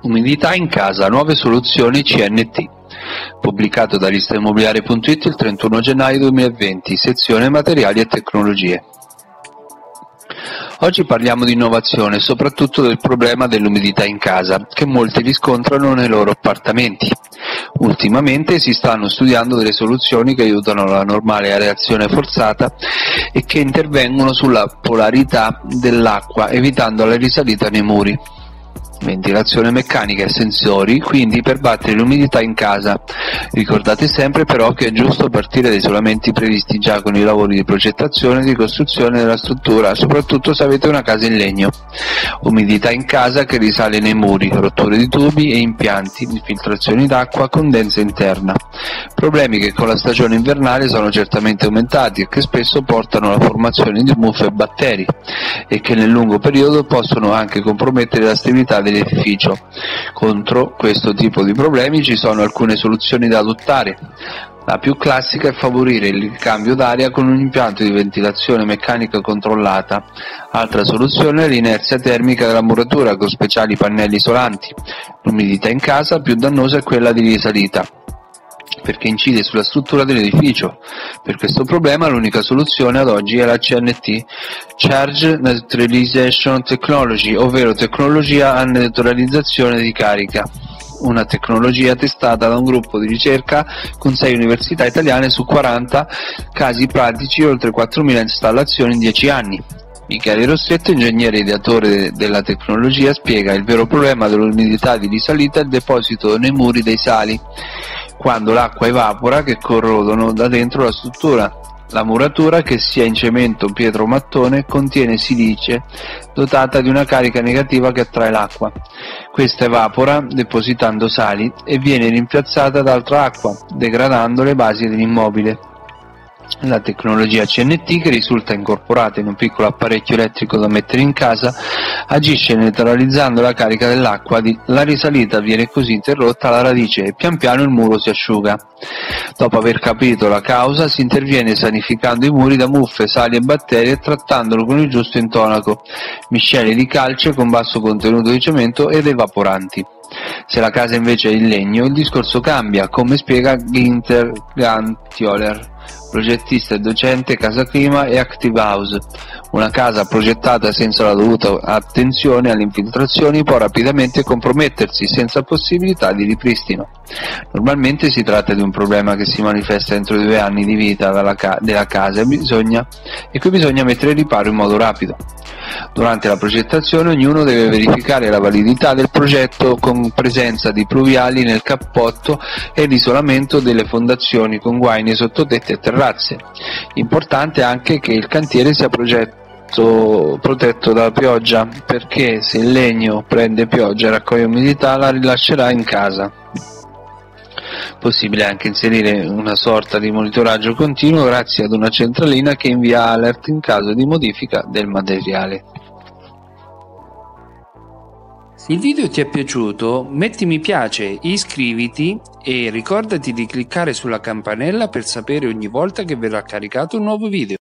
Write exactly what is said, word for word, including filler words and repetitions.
Umidità in casa, nuove soluzioni C N T. Pubblicato da listaimmobiliare punto it il trentuno gennaio duemilaventi, sezione materiali e tecnologie. Oggi parliamo di innovazione e soprattutto del problema dell'umidità in casa, che molti riscontrano nei loro appartamenti. Ultimamente si stanno studiando delle soluzioni che aiutano la normale areazione forzata e che intervengono sulla polarità dell'acqua, evitando la risalita nei muri. Ventilazione meccanica e sensori, quindi, per battere l'umidità in casa. Ricordate sempre però che è giusto partire da isolamenti previsti già con i lavori di progettazione e di costruzione della struttura, soprattutto se avete una casa in legno. Umidità in casa che risale nei muri, rotture di tubi e impianti, infiltrazioni d'acqua, condensa interna. Problemi che con la stagione invernale sono certamente aumentati e che spesso portano alla formazione di muffe e batteri e che nel lungo periodo possono anche compromettere la stabilità dell'edificio. Contro questo tipo di problemi ci sono alcune soluzioni da adottare. La più classica è favorire il cambio d'aria con un impianto di ventilazione meccanica controllata. Altra soluzione è l'inerzia termica della muratura con speciali pannelli isolanti. L'umidità in casa più dannosa è quella di risalita, perché incide sulla struttura dell'edificio. Per questo problema l'unica soluzione ad oggi è la C N T, Charge Neutralization Technology, ovvero tecnologia a neutralizzazione di carica. Una tecnologia testata da un gruppo di ricerca con sei università italiane su quaranta casi pratici e oltre quattromila installazioni in dieci anni. Michele Rossetto, ingegnere ideatore della tecnologia, spiega: il vero problema dell'umidità di risalita è il deposito nei muri dei sali, quando l'acqua evapora, che corrodono da dentro la struttura. La muratura, che sia in cemento, pietra o mattone, contiene silice dotata di una carica negativa che attrae l'acqua. Questa evapora depositando sali e viene rimpiazzata da altra acqua, degradando le basi dell'immobile. La tecnologia C N T, che risulta incorporata in un piccolo apparecchio elettrico da mettere in casa, agisce neutralizzando la carica dell'acqua. La risalita viene così interrotta alla radice e pian piano il muro si asciuga. Dopo aver capito la causa, si interviene sanificando i muri da muffe, sali e batteri e trattandolo con il giusto intonaco, miscele di calce con basso contenuto di cemento ed evaporanti. Se la casa invece è in legno, il discorso cambia, come spiega Günther Gantioler, progettista e docente Casa Clima e Active House. Una casa progettata senza la dovuta attenzione alle infiltrazioni può rapidamente compromettersi senza possibilità di ripristino. Normalmente si tratta di un problema che si manifesta entro due anni di vita della, ca- della casa e, bisogna, e cui bisogna mettere riparo in modo rapido. Durante la progettazione ognuno deve verificare la validità del progetto con presenza di pluviali nel cappotto e l'isolamento delle fondazioni con guaine, sottotetti e terrazze. Importante anche che il cantiere sia progetto protetto dalla pioggia, perché se il legno prende pioggia e raccoglie umidità la rilascerà in casa. Possibile anche inserire una sorta di monitoraggio continuo grazie ad una centralina che invia alert in caso di modifica del materiale. Se il video ti è piaciuto, metti mi piace, iscriviti e ricordati di cliccare sulla campanella per sapere ogni volta che verrà caricato un nuovo video.